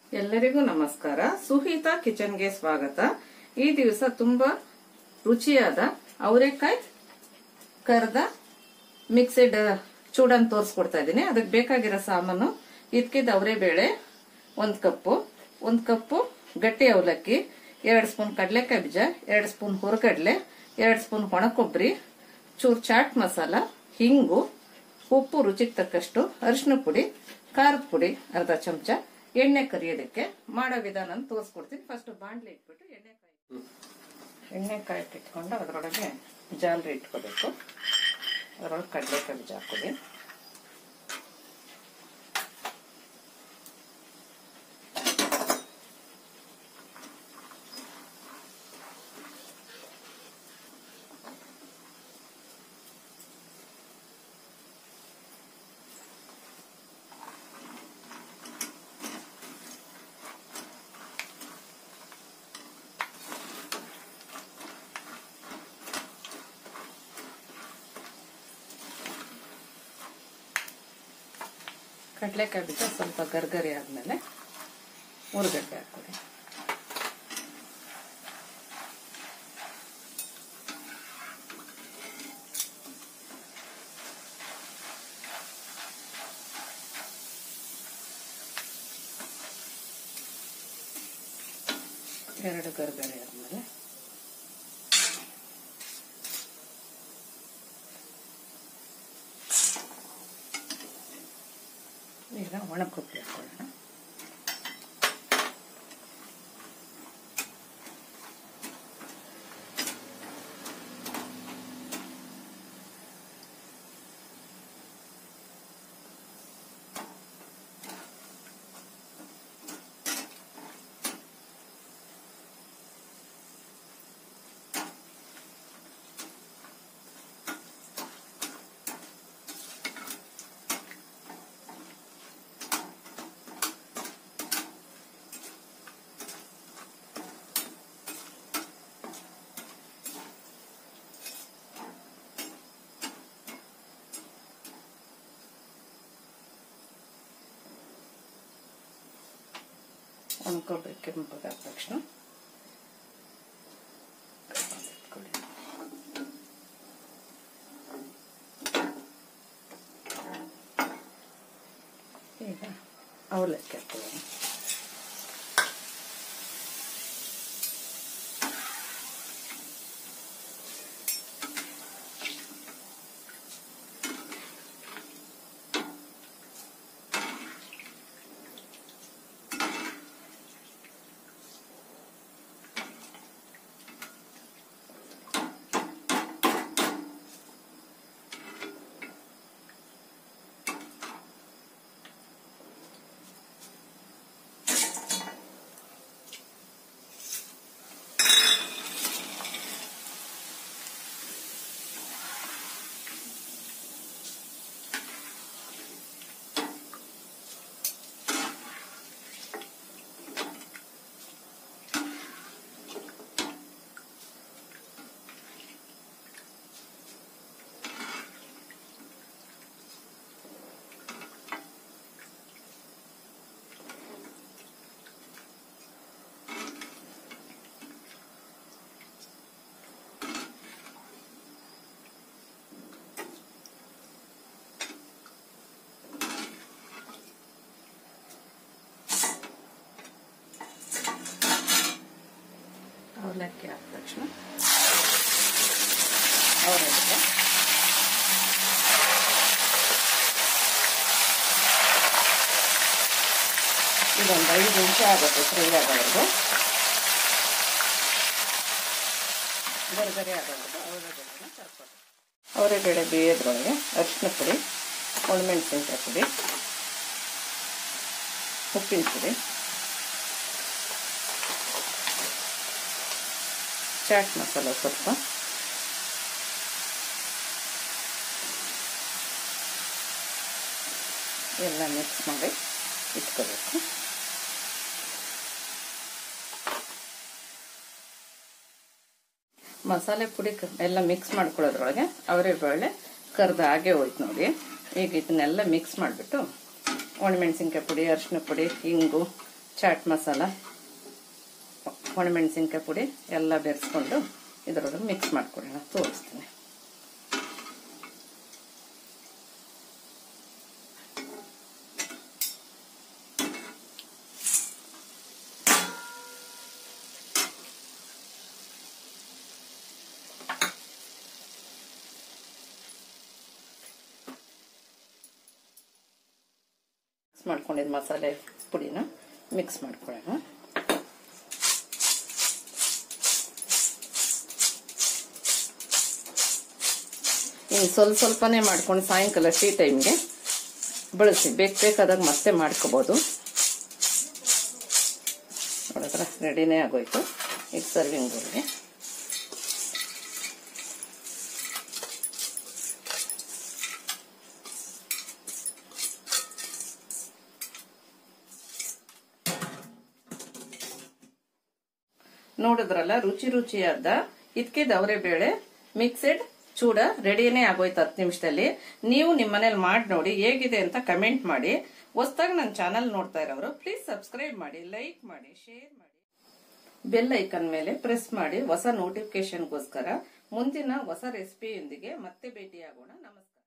ಎಲ್ಲರಿಗೂ ನಮಸ್ಕಾರ. ಸುಹಿತಾ ಕಿಚನ್ಗೆ ಸ್ವಾಗತ. ಈ ದಿವಸ ತುಂಬಾ ರುಚಿಯಾದ ಅವರೆಕಾಯಿ ಕರ್ದ ಮಿಕ್ಸೆಡ್ ಚೂಡನ್ ತೋರಿಸ್ಕೊಡ್ತಾ ಇದ್ದೀನಿ. ಅದಕ್ಕೆ ಬೇಕಾಗಿರೋ ಸಾಮಾನು ಇದಕ್ಕಿದ್ದ ಅವರೆಬೇಳೆ 1 ಕಪ್ಪು ಗಟ್ಟಿ ಅವಲಕ್ಕಿ, 2 ಸ್ಪೂನ್ ಕಡಲೆಕಾಯಿ ಬೀಜ, 2 ಸ್ಪೂನ್ ಹುರಗಡ್ಲೆ, 2 ಸ್ಪೂನ್ ಒಣಕೊಬ್ಬರಿ, ಚೂರು ಚಾಟ್ ಮಸಾಲ, ಹಿಂಗು, ಉಪ್ಪು ರುಚಿಗೆ ತಕ್ಕಷ್ಟು, ಅರಿಶಿನ ಪುಡಿ, ಖಾರದ ಪುಡಿ ಅರ್ಧ ಚಮಚ, ಎಣ್ಣೆ ಕರಿಯೋದಕ್ಕೆ. ಮಾಡೋ ವಿಧಾನ ತೋರಿಸ್ಕೊಡ್ತೀನಿ. ಫಸ್ಟ್ ಬಾಂಡ್ಲಿ ಇಟ್ಬಿಟ್ಟು ಎಣ್ಣೆ ಕಾಯಿಟ್ಕೊಂಡು ಅದರೊಳಗೆ ಜಾಲರಿ ಇಟ್ಕೋಬೇಕು. ಅದರೊಳಗೆ ಕಡಲೆಕಾಯಿ ಬೀಜ ಹಾಕೊಳ್ಳಿ. ಕಡಲೆಕಾಯಿ ಬೀಜ ಸ್ವಲ್ಪ ಗರ್ಗರಿ ಆದ್ಮೇಲೆ ಹುರಗಡ್ಲೆ ಹಾಕೊಳ್ಳಿ. ಎರಡು ಗರ್ಗರಿ ಆದ್ಮೇಲೆ ಈಗ ಒಣಕೊಬ್ಬರಿ ಹಾಕೊಳ್ಳೋಣ. ಒಣಕೊಬ್ಬರಿ ಕೆಂಪಗಾದ ತಕ್ಷಣ ಈಗ ಅವಲಕ್ಕಿ ಹಾಕೊಳ್ಳೋಣ. ಅವಲಕ್ಕಿ ಆದ ತಕ್ಷಣ ಅವಲಕ್ಕಿ ಇದೊಂದು 5 ನಿಮಿಷ ಆಗುತ್ತೆ ಫ್ರೈ ಆಗೋವರೆಗೂ, ಗರ್ಗರಿ ಆಗೋವರೆಗೂ ಅವರೆಬೇಳೆನ ಕರ್ಕೊಂಡು. ಅವರೆಬೇಳೆ ಬೇಯೋದ್ರೊಳಗೆ ಅರಿಶಿನ ಪುಡಿ, ಒಣಮೆಣಸಿನಕಾಯಿ ಪುಡಿ, ಉಪ್ಪಿನ ಪುಡಿ, ಚಾಟ್ ಮಸಾಲ ಸ್ವಲ್ಪ, ಎಲ್ಲ ಮಿಕ್ಸ್ ಮಾಡಿ ಇಟ್ಕೋಬೇಕು. ಮಸಾಲೆ ಪುಡಿ ಎಲ್ಲ ಮಿಕ್ಸ್ ಮಾಡ್ಕೊಳ್ಳೋದ್ರೊಳಗೆ ಅವರೆಬೇಳೆ ಕರ್ದ ಹಾಗೆ ಹೋಯ್ತು ನೋಡಿ. ಈಗ ಇದನ್ನೆಲ್ಲ ಮಿಕ್ಸ್ ಮಾಡಿಬಿಟ್ಟು ಒಣಮೆಣಸಿನ್ಕಾಯಿ ಪುಡಿ, ಅರಿಶಿನ ಪುಡಿ, ಹಿಂಗು, ಚಾಟ್ ಮಸಾಲ, ಒಣಮೆಣಸಿನ್ಕಾಯಿ ಪುಡಿ ಎಲ್ಲ ಬೆರೆಸ್ಕೊಂಡು ಇದರೊಳಗೆ ಮಿಕ್ಸ್ ಮಾಡ್ಕೊಳ್ಳೋಣ. ತೋರಿಸ್ತೀನಿ. ಮಾಡ್ಕೊಂಡಿದ್ದ ಮಸಾಲೆ ಪುಡಿನ ಮಿಕ್ಸ್ ಮಾಡ್ಕೊಳ್ಳೋಣ. ಇನ್ನು ಸ್ವಲ್ಪನೇ ಮಾಡ್ಕೊಂಡು ಸಾಯಂಕಾಲ ಟೀ ಟೈಮ್ಗೆ ಬಳಸಿ. ಬೇಕಾದಾಗ ಮತ್ತೆ ಮಾಡ್ಕೋಬಹುದು. ನೋಡಿದ್ರೆ ರೆಡಿನೇ ಆಗೋಯ್ತು. ಈಗ ಸರ್ವಿಂಗ್ ಬೌಲ್ಗೆ ನೋಡಿದ್ರಲ್ಲ, ರುಚಿಯಾದ ಇದ್ಕಿದ ಅವರೆ ಬೇಳೆ ಮಿಕ್ಸೆಡ್ ಚೂಡ ರೆಡಿನೇ ಆಗೋಯ್ತು 10 ನಿಮಿಷದಲ್ಲಿ. ನೀವು ನಿಮ್ಮ ಮನೇಲಿ ಮಾಡಿ ನೋಡಿ, ಹೇಗಿದೆ ಅಂತ ಕಮೆಂಟ್ ಮಾಡಿ. ಹೊಸದಾಗಿ ನನ್ನ ಚಾನಲ್ ನೋಡ್ತಾ ಇರೋರು ಪ್ಲೀಸ್ ಸಬ್ಸ್ಕ್ರೈಬ್ ಮಾಡಿ, ಲೈಕ್ ಮಾಡಿ, ಶೇರ್ ಮಾಡಿ, ಬೆಲ್ ಐಕನ್ ಮೇಲೆ ಪ್ರೆಸ್ ಮಾಡಿ ಹೊಸ ನೋಟಿಫಿಕೇಶನ್ಗೋಸ್ಕರ. ಮುಂದಿನ ಹೊಸ ರೆಸಿಪಿಯೊಂದಿಗೆ ಮತ್ತೆ ಭೇಟಿಯಾಗೋಣ. ನಮಸ್ಕಾರ.